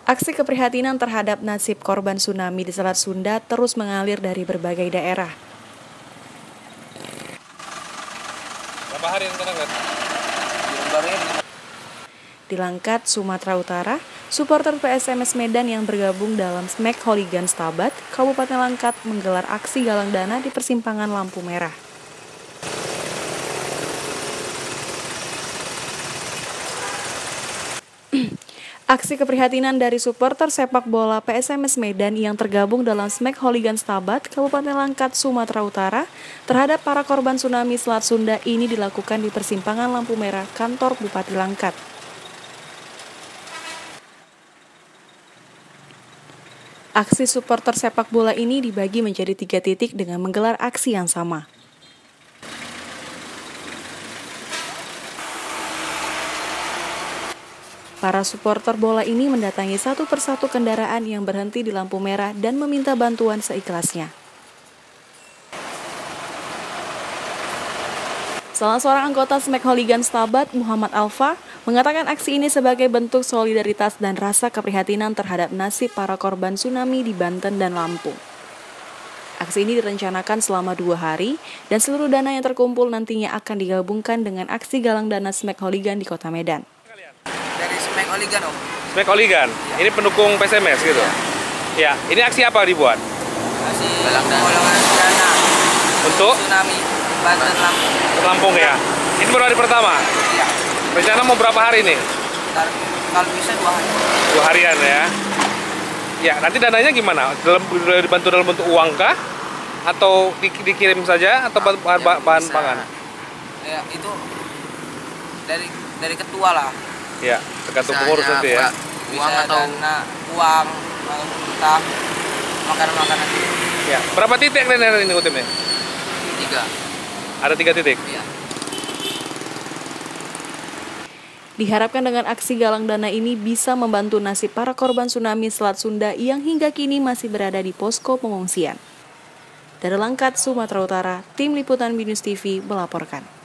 Aksi keprihatinan terhadap nasib korban tsunami di Selat Sunda terus mengalir dari berbagai daerah. Berapa hari yang kena lihat? Di Langkat, Sumatera Utara, supporter PSMS Medan yang bergabung dalam Smack Hooligans Stabat, Kabupaten Langkat menggelar aksi galang dana di persimpangan lampu merah. Aksi keprihatinan dari supporter sepak bola PSMS Medan yang tergabung dalam Smack Hooligans Stabat, Kabupaten Langkat, Sumatera Utara, terhadap para korban tsunami Selat Sunda ini dilakukan di persimpangan lampu merah kantor Bupati Langkat. Aksi supporter sepak bola ini dibagi menjadi 3 titik dengan menggelar aksi yang sama. Para supporter bola ini mendatangi satu persatu kendaraan yang berhenti di lampu merah dan meminta bantuan seikhlasnya. Salah seorang anggota Smack Hooligans Stabat, Muhammad Alfa, mengatakan aksi ini sebagai bentuk solidaritas dan rasa keprihatinan terhadap nasib para korban tsunami di Banten dan Lampung. Aksi ini direncanakan selama 2 hari dan seluruh dana yang terkumpul nantinya akan digabungkan dengan aksi galang dana Smack Hooligan di Kota Medan. Dari Smack Hooligan, Om. Smack Hooligan? Ya. Ini pendukung PSMS gitu? Ya. Ini aksi apa dibuat? Aksi galang dana untuk tsunami Banten Lampung. Lampung ya? Ini baru hari pertama? Iya. Rencana mau berapa hari nih? Kalau bisa 2 hari. 2 harian ya? Ya, nanti dananya gimana? Dibantu dalam bentuk uang kah? Atau dikirim saja? Atau bahan pangan? Ya, itu dari ketua lah. Ya, tergantung pengurus nanti ya? Uang atau dana, uang, entah makanan-makanan. Ya, berapa titik ini kutipnya? 3. Ada 3 titik? Iya. Diharapkan dengan aksi galang dana ini bisa membantu nasib para korban tsunami Selat Sunda yang hingga kini masih berada di posko pengungsian. Dari Langkat, Sumatera Utara, Tim Liputan BNews TV melaporkan.